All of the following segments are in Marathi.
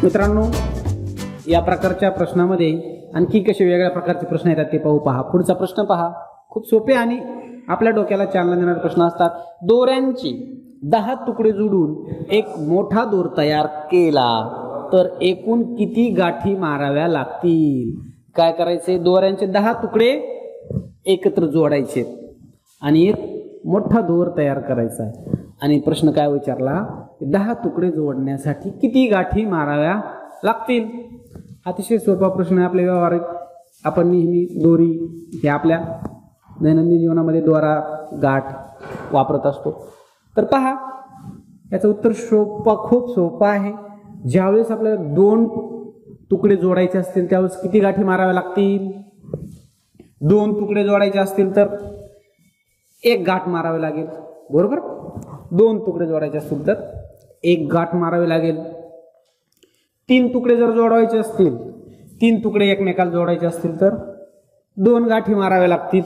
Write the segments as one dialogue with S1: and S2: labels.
S1: मित्रांनो, या प्रकारच्या प्रश्नामध्ये आणखी कसे वेगळ्या प्रकारचे प्रश्न येतात ते पाहू. पहा पुढचा प्रश्न पहा. खूप सोपे आणि आपल्या डोक्याला चालना देणारे प्रश्न असतात. दोऱ्यांचे 10 तुकडे जोडून एक मोठा दोर तयार केला तर एकूण किती गाठी माराव्या लागतील? काय करायचे? दोऱ्यांचे 10 तुकडे एकत्र जोडायचे आणि एक मोठा दोर तयार करायचा आहे. आणि प्रश्न काय विचारला? 10 तुकडे जोडण्यासाठी किती गाठी माराव्या लागतील? अतिशय सोपा प्रश्न आहे. आपल्या व्यवहारिक आपण नेहमी दोरी हे आपल्या दैनंदिन जीवनामध्ये दोरा गाठ वापरत असतो. तर पहा, याचं उत्तर खूप सोपं आहे. ज्यावेळेस आपल्याला 2 तुकडे जोडायचे असतील त्यावेळेस किती गाठी माराव्या लागतील? 2 तुकडे जोडायचे असतील तर 1 गाठ मारावी लागेल, बरोबर. 2 तुकडे जोडायचे असतील तर 1 गाठ मारावी लागेल. 3 तुकडे जर जोडायचे असतील, 3 तुकडे एकमेकाला जोडायचे असतील तर 2 गाठी माराव्या लागतील.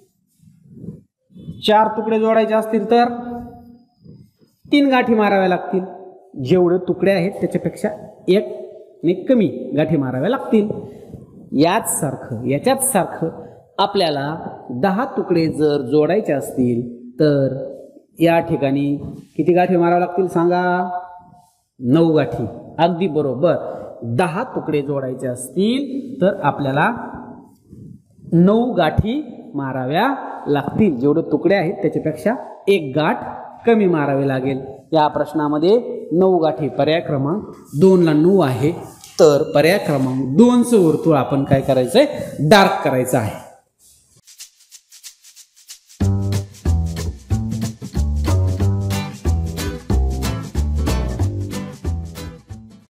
S1: 4 तुकडे जोडायचे असतील तर 3 गाठी माराव्या लागतील. जेवढे तुकडे आहेत त्याच्यापेक्षा 1 ने कमी गाठी माराव्या लागतील. याच्याच सारखं आपल्याला 10 तुकडे जर जोडायचे असतील तर या ठिकाणी किती गाठी माराव्या लागतील सांगा? 9 गाठी. अगदी बरोबर. 10 तुकडे जोडायचे असतील तर आपल्याला 9 गाठी माराव्या लागतील. जेवढे तुकडे आहेत त्याच्यापेक्षा 1 गाठ कमी मारावी लागेल. या प्रश्नामध्ये 9 गाठी, पर्याय क्रमांक 2 ला 9 आहे. तर पर्याय क्रमांक 2चं वर्तुळ आपण काय करायचंय? डार्क करायचं आहे.